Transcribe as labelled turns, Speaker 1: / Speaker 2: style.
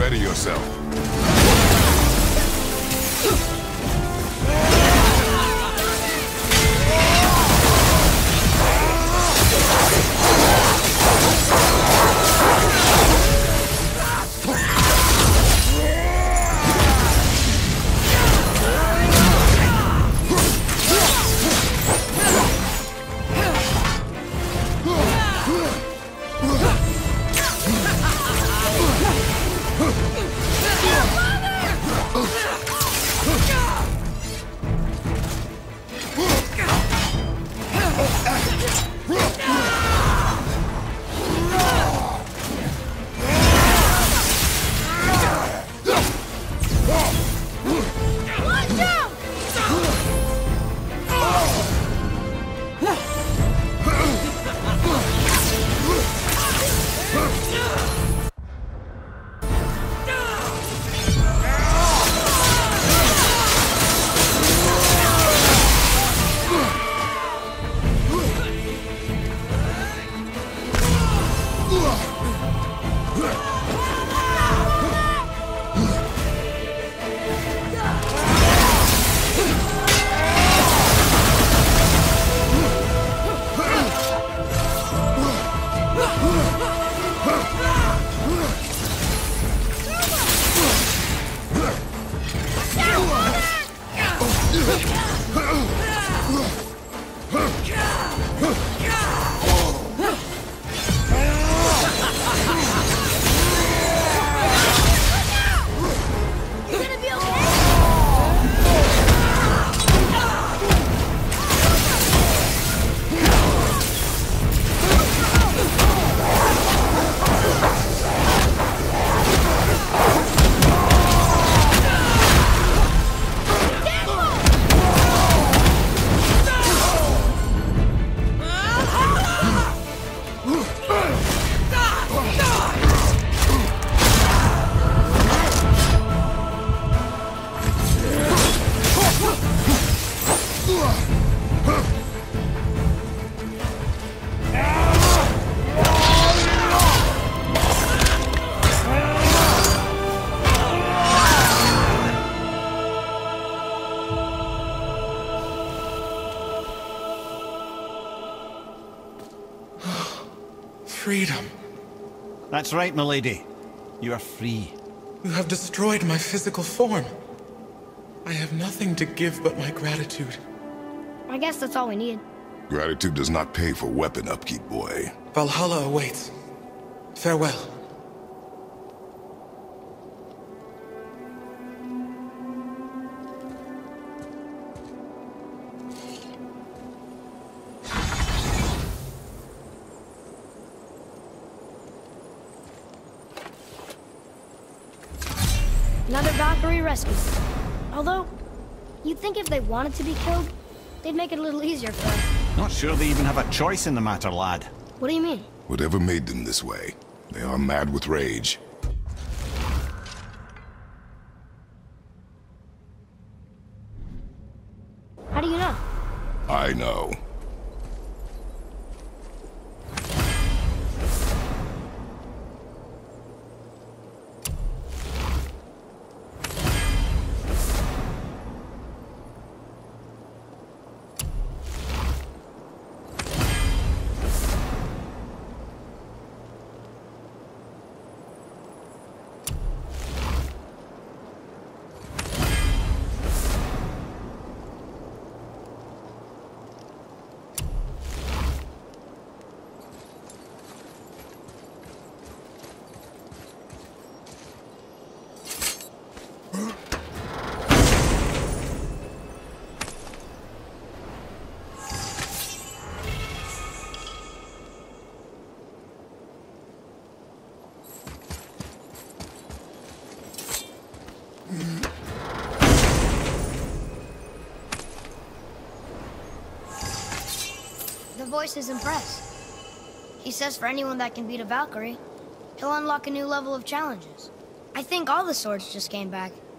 Speaker 1: Ready yourself.
Speaker 2: Freedom.
Speaker 3: That's right, milady. You are free.
Speaker 2: You have destroyed my physical form. I have nothing to give but my gratitude.
Speaker 4: I guess that's all we need.
Speaker 1: Gratitude does not pay for weapon upkeep, boy.
Speaker 2: Valhalla awaits. Farewell.
Speaker 4: Another Valkyrie rescue. Although, you'd think if they wanted to be killed, they'd make it a little easier for them.
Speaker 3: Not sure they even have a choice in the matter, lad.
Speaker 4: What do you mean?
Speaker 1: Whatever made them this way, they are mad with rage.
Speaker 4: How do you know?
Speaker 1: I know.
Speaker 4: The voice is impressed. He says for anyone that can beat a Valkyrie, he'll unlock a new level of challenges. I think all the swords just came back.